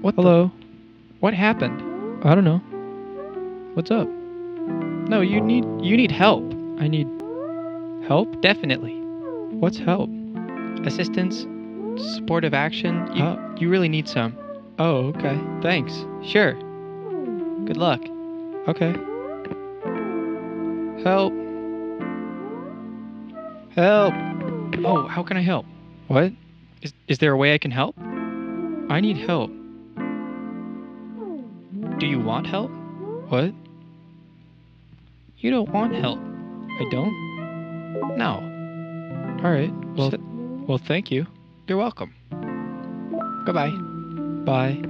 What Hello? What happened? I don't know. What's up? No, you need help. I need help? Definitely. What's help? Assistance, supportive action. Uh, You really need some. Oh, okay. Thanks. Sure. Good luck. Okay. Help. Help. Oh, how can I help? What? Is there a way I can help? I need help. Do you want help? What? You don't want help. I don't? No. Alright. So- Well, thank you. You're welcome. Goodbye. Bye.